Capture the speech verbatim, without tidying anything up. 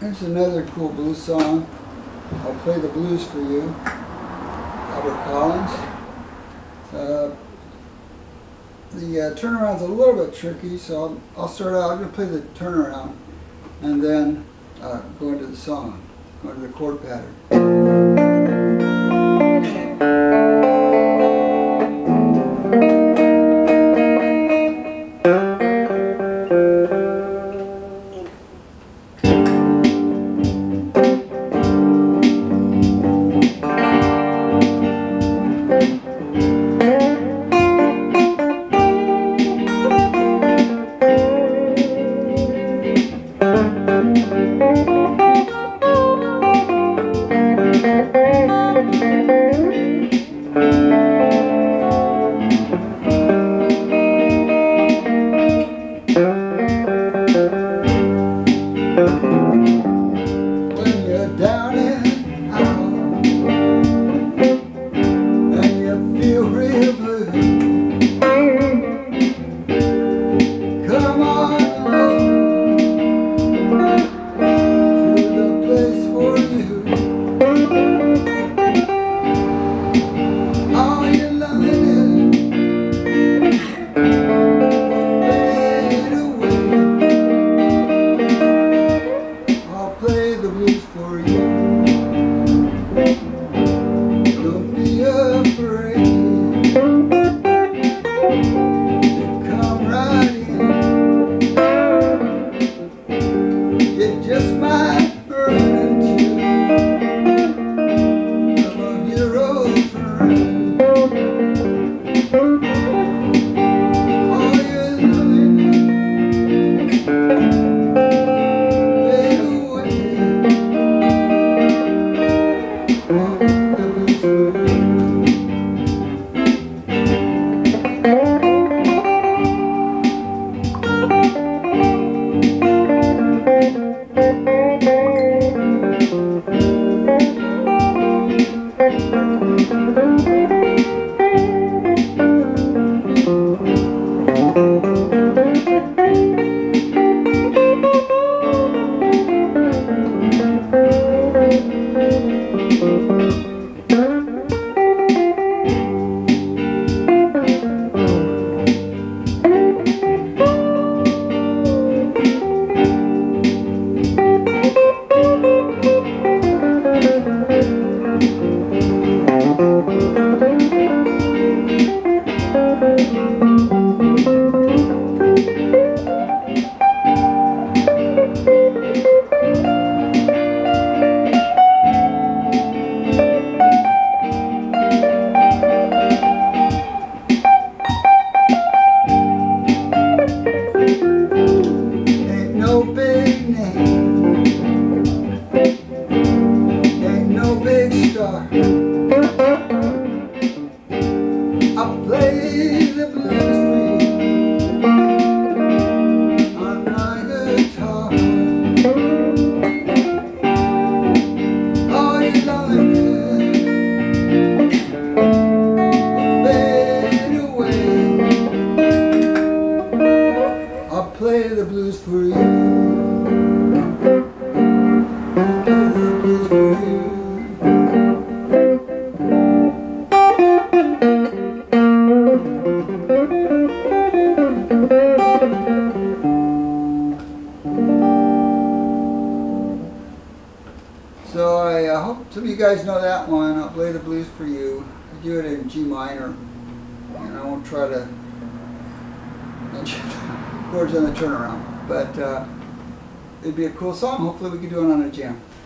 Here's another cool blues song. I'll play the blues for you. Albert Collins. Uh, the uh, turnaround's a little bit tricky, so I'll, I'll start out. I'm going to play the turnaround and then uh, go into the song, go into the chord pattern. When you're down and out and you feel real blue, come on to the place for you. All your loneliness will fade away. I'll play the blues for you. Don't be afraid to come right in. You just might run into some of your old friends. All your loneliness fade away. I'll play the blues for you. Ain't no big name, ain't no big star. I'll play the blues for you on my guitar. All your loneliness will fade away. I'll play the blues for you. I'll play the blues for you. So I uh, hope some of you guys know that one. I'll play the blues for you. I do it in G minor, and I won't try to mention chords on the turnaround. But uh, it'd be a cool song. Hopefully we can do it on a jam.